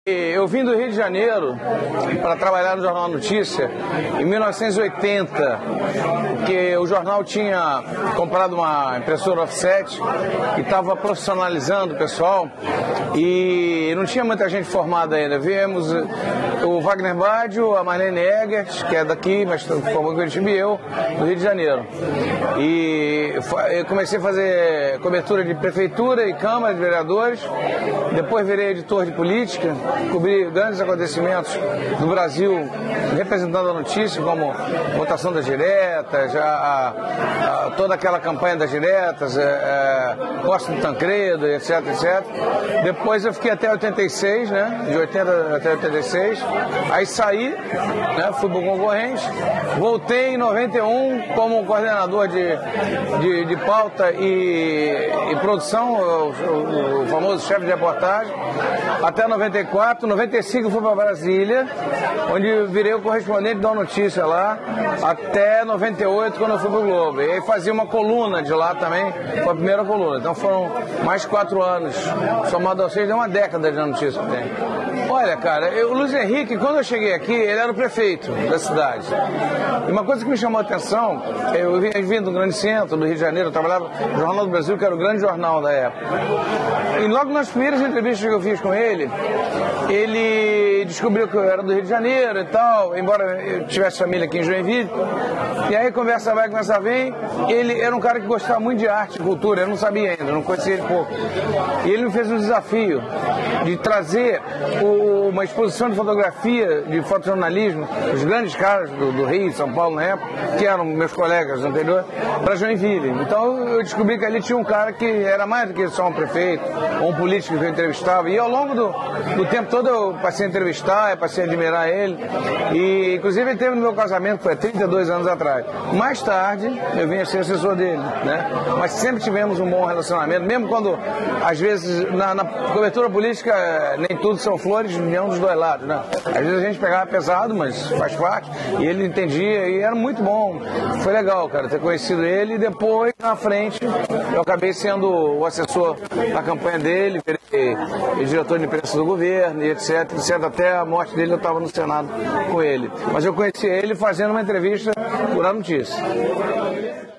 Eu vim do Rio de Janeiro para trabalhar no Jornal Notícia em 1980, porque o jornal tinha comprado uma impressora offset e estava profissionalizando o pessoal e não tinha muita gente formada ainda. Viemos o Wagner Baggio, a Marlene Egert, que é daqui, mas formou em Curitiba, e eu, do Rio de Janeiro. E eu comecei a fazer cobertura de prefeitura e Câmara de Vereadores, depois virei editor de política, cobri grandes acontecimentos do Brasil, representando a notícia, como votação das diretas, toda aquela campanha das diretas, Costa do Tancredo, etc, etc. Depois eu fiquei até 86, né, de 80 até 86, aí saí, né, fui para o concorrente, voltei em 91 como coordenador de pauta e produção, o famoso chefe de reportagem, até 94, 95 fui para Brasília, onde virei o correspondente da notícia lá, até 98, quando eu fui para o Globo. E aí fazia uma coluna de lá também, foi a primeira coluna. Então foram mais 4 anos, somado a 6, deu uma década de notícia que tem. Olha, cara, o Luiz Henrique, quando eu cheguei aqui, ele era o prefeito da cidade. E uma coisa que me chamou a atenção, eu vim do grande centro, do Rio de Janeiro, eu trabalhava no Jornal do Brasil, que era o grande jornal da época. E logo nas primeiras entrevistas que eu fiz com ele descobriu que eu era do Rio de Janeiro e tal, embora eu tivesse família aqui em Joinville. E aí conversa vai, conversa vem. Ele era um cara que gostava muito de arte e cultura, eu não sabia ainda, não conhecia ele pouco. E ele me fez um desafio de trazer uma exposição de fotografia, de fotojornalismo, os grandes caras do Rio, São Paulo na época, que eram meus colegas anteriores, para Joinville. Então eu descobri que ali tinha um cara que era mais do que só um prefeito, ou um político que eu entrevistava. E ao longo do tempo todo eu passei a entrevistar, passei a admirar ele. E inclusive ele teve no meu casamento, que foi há 32 anos atrás. Mais tarde eu vim a ser assessor dele, né? Mas sempre tivemos um bom relacionamento, mesmo quando, às vezes, na cobertura política, nem tudo são flores, nenhum dos dois lados, né? Às vezes a gente pegava pesado, mas faz parte, e ele entendia, e era muito bom. Foi legal, cara, ter conhecido ele, e depois, na frente, eu acabei sendo o assessor da campanha dele, diretor de imprensa do governo, e etc, etc. Até a morte dele eu estava no Senado com ele. Mas eu conheci ele fazendo uma entrevista por A Notícia.